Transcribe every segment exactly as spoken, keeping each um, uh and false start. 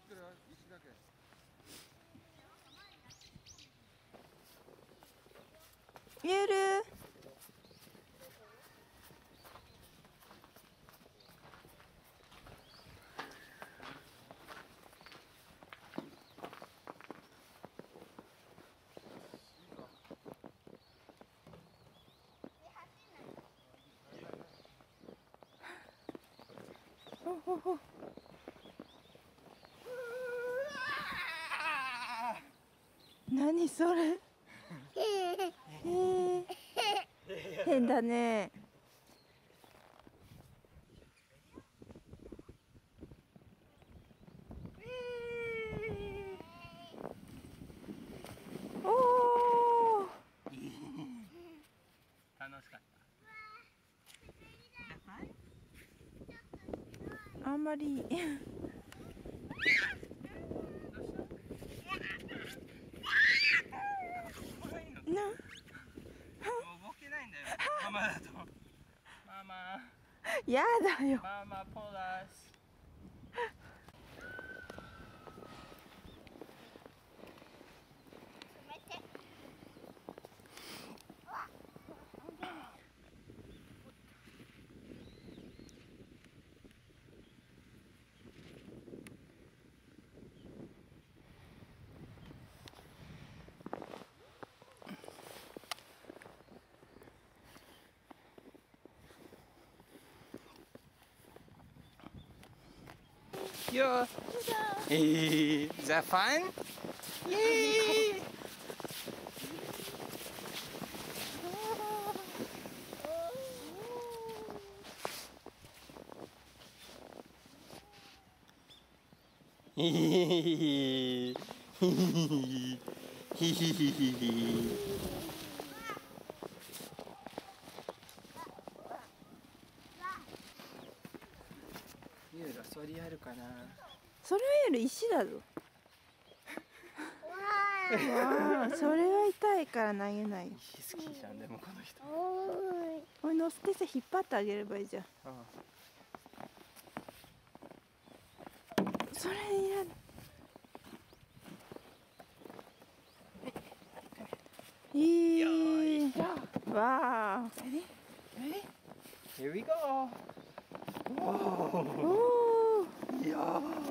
ってるよ、石だけ。 見える？ほほほ。何それ？変だね。おお。 楽しかった。 あんまり。な。 動けないんだよ。ママだと。ママ。 やだよ。 ママポラス。Yo. Hey, is that fun? Yay!ユーロ、そりあるかな。 それより石だぞ。わあ、それは痛いから投げない。 石好きじゃん、でもこの人。 これ乗せてさ、引っ張ってあげればいいじゃん。 ああ、それいらない。いい。わあ。 Here we go. おお。 いやー。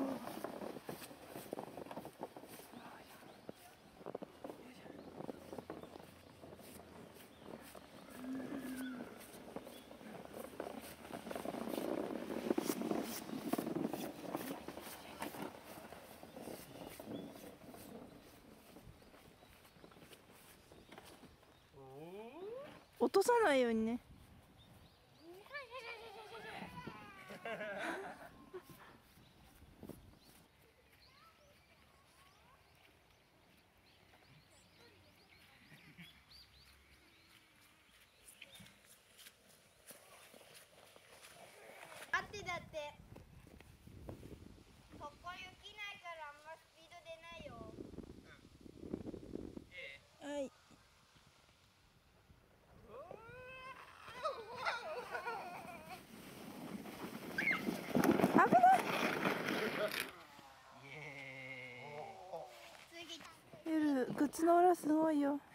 落とさないようにね。 だってだってここ雪ないからあんまスピード出ないよ。 うん。 はい。危ない。 イエ次。 夜、靴の裏すごいよ。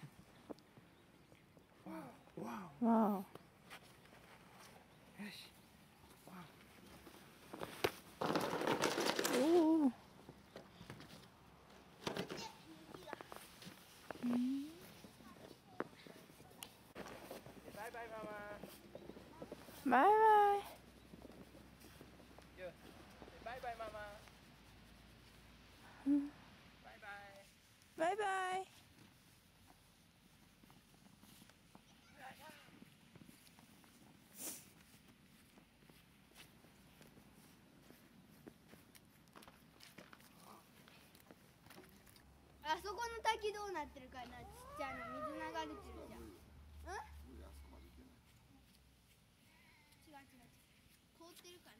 ーイ。わわあ。 お。よし。 おお。 バイバイママ。 バイバイ。 バイバイママ。 うん、 バイバイ。 バイバイ。 あそこの滝どうなってるかな。ちっちゃいの水流れてるじゃん。うん？違う違う違う。凍ってるかな。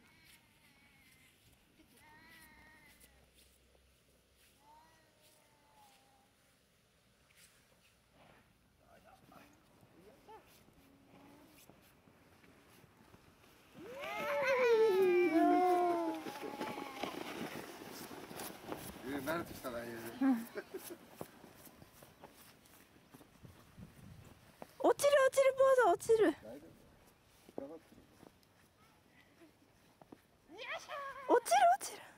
落ちるボード落ちる。落ちる落ちる。